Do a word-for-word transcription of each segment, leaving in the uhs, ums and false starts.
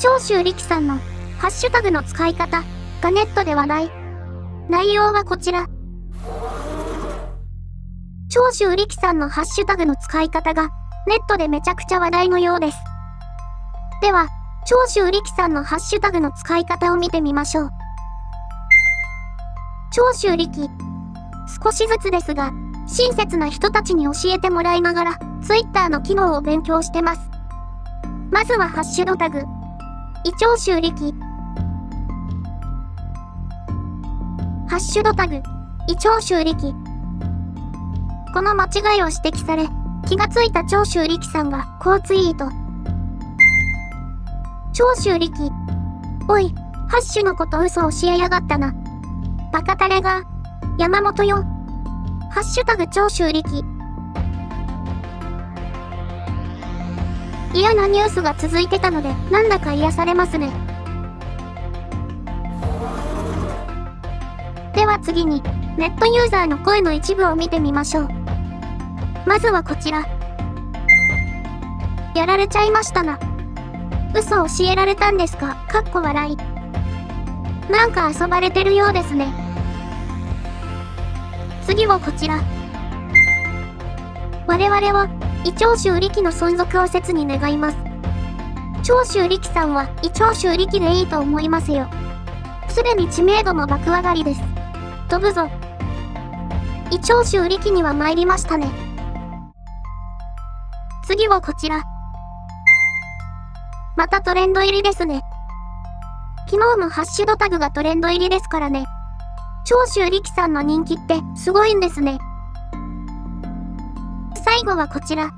長州力さんのハッシュタグの使い方がネットで話題。内容はこちら。長州力さんのハッシュタグの使い方がネットでめちゃくちゃ話題のようです。では、長州力さんのハッシュタグの使い方を見てみましょう。長州力。少しずつですが、親切な人たちに教えてもらいながら、Twitter の機能を勉強してます。まずはハッシュタグ。い長州力。ハッシュタグ。い長州力。この間違いを指摘され、気がついた長州力さんがこうツイート。長州力。おい、ハッシュのこと嘘教えやがったな。バカタレが、山本よ。ハッシュタグ長州力。嫌なニュースが続いてたので、なんだか癒されますね。では次に、ネットユーザーの声の一部を見てみましょう。まずはこちら。やられちゃいましたな。嘘を教えられたんですか、かっこ笑い。なんか遊ばれてるようですね。次はこちら。我々は、い長州力の存続を切に願います。長州力さんは、い長州力でいいと思いますよ。すでに知名度も爆上がりです。飛ぶぞ。い長州力には参りましたね。次はこちら。またトレンド入りですね。昨日もハッシュタグがトレンド入りですからね。長州力さんの人気ってすごいんですね。最後はこちら。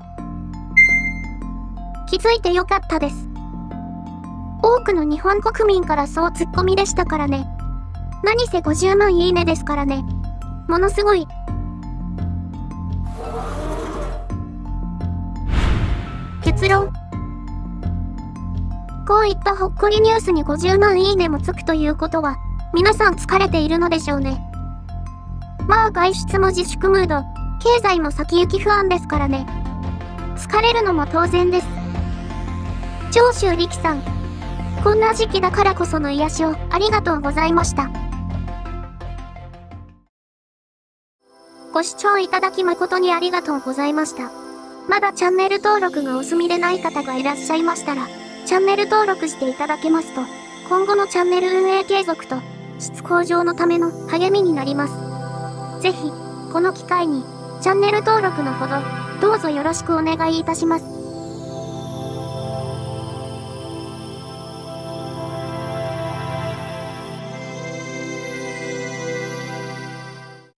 気づいてよかったです。多くの日本国民からそうツッコミでしたからね。何せごじゅうまんいいねですからね。ものすごい。結論。こういったほっこりニュースにごじゅうまんいいねもつくということは、皆さん疲れているのでしょうね。まあ外出も自粛ムード、経済も先行き不安ですからね。疲れるのも当然です。長州力さん、こんな時期だからこその癒しをありがとうございました。ご視聴いただき誠にありがとうございました。まだチャンネル登録がお済みでない方がいらっしゃいましたら、チャンネル登録していただけますと、今後のチャンネル運営継続と質向上のための励みになります。ぜひ、この機会に、チャンネル登録のほど、どうぞよろしくお願いいたします。